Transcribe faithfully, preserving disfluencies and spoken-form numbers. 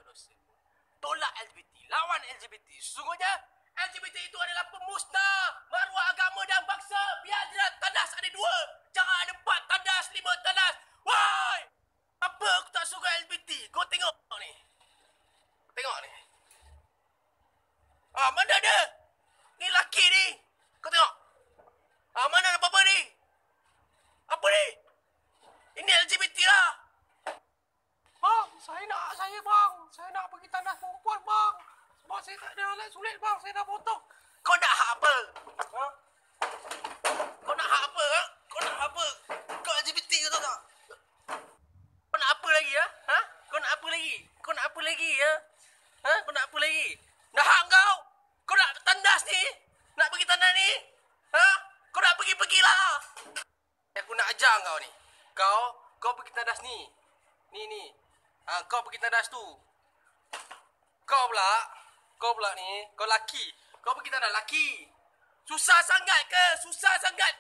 dosen. Tolak L G B T, lawan L G B T. Sesungguhnya L G B T itu adalah pemusnah maruah agama dan bangsa. Biar dia tandas ada dua, jangan ada empat tandas, lima tandas. Woi! Apa aku tak suka L G B T? Kau tengok ni. Tengok ni. Ah, mana ada? Ni laki ni. Kau tengok. Ah, mana ada apa-apa ni? Apa ni? Ini L G B T lah. Bang, saya nak saya bang. Saya nak pergi tandas perempuan bang. Sebab saya tak ada alat sulit bang. Saya dah potong. Kau nak hak apa? Ha? Kau nak hak apa? Ha? Kau nak apa? Kau L G B T ke tak? Kau nak apa lagi ya? Ha? Kau nak apa lagi? Kau nak apa lagi ya? Ha? Kau nak apa lagi? Dah hak kau? Kau nak tandas ni? Nak pergi tandas ni? Ha? Kau nak pergi-pergilah. Aku nak ajar kau ni. Kau, kau pergi tandas ni. Ni, ni. Ha, kau pergi tandas tu. Kau pula, kau pula ni, kau laki. Kau pergi tandas laki. Susah sangat ke? Susah sangat